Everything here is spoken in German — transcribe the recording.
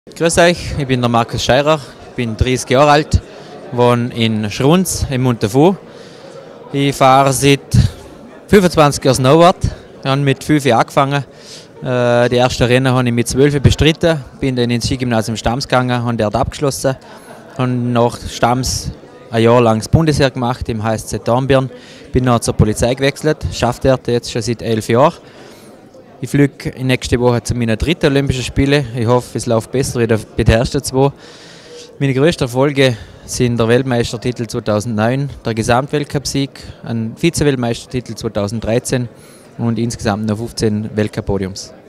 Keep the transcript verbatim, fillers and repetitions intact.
Grüß euch, ich bin der Markus Scheirer, bin dreißig Jahre alt, wohne in Schrunz im Montafu. Ich fahre seit fünfundzwanzig Jahren Snowboard. Ich habe mit fünf Jahren angefangen. Äh, die ersten Rennen habe ich mit zwölf bestritten, bin dann ins Skigymnasium Stams gegangen, habe dort abgeschlossen. Habe nach Stams ein Jahr lang das Bundesheer gemacht im H S Z Dornbirn. Bin dann zur Polizei gewechselt, schaffe dort jetzt schon seit elf Jahren. Ich fliege nächste Woche zu meinen dritten Olympischen Spielen. Ich hoffe, es läuft besser wie bei den ersten zwei. Meine grössten Erfolge sind der Weltmeistertitel zweitausendneun, der Gesamtweltcupsieg, ein Vize-Weltmeistertitel zweitausenddreizehn und insgesamt noch fünfzehn Weltcup-Podiums.